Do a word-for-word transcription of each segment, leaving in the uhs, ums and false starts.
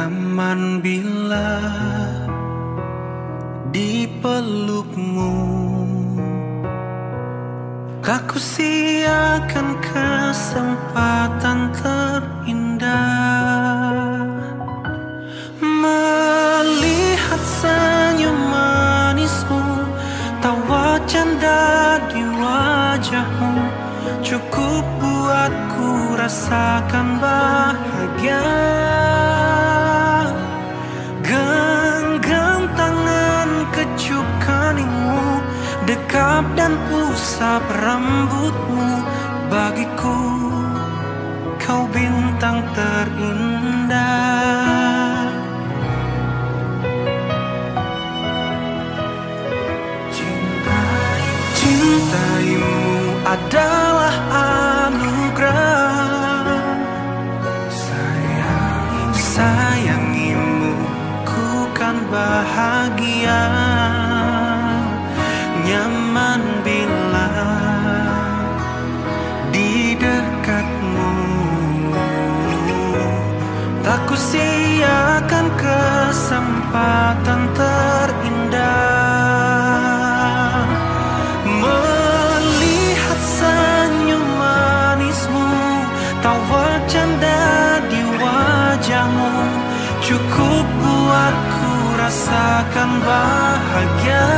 Nyaman bila dipelukmu. Aku siakan kesempatan terindah melihat senyum manismu, tawa canda di wajahmu cukup buatku rasakan bahagia. Genggam tangan, kecup keningmu, dekap dan usap rambutmu. Bagiku kau bintang terindah. Cintai, cintaimu adalah anugerah. Sayangi, sayangimu ku kan bahagia. Nyaman bila di dekatmu. Tak kusiakan kesempatan terindah melihat senyum manismu, tawa canda di wajahmu cukup buatku rasakan bahagia.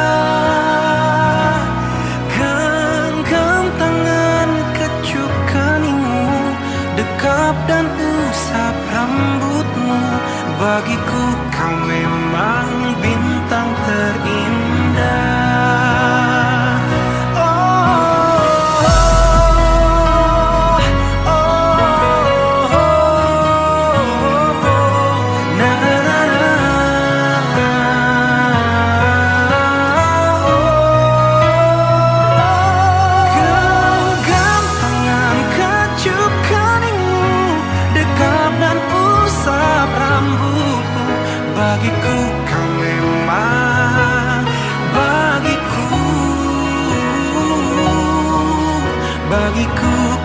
Genggam tangan, kecup keningmu, dekap dan usap rambutmu. Bagiku kau memang bintang terindah. Oh, oh, oh, oh, na na na na. Genggam tangan, kecup keningmu, dekap dan usap rambutmu. Bagiku kau memang, bagiku, bagiku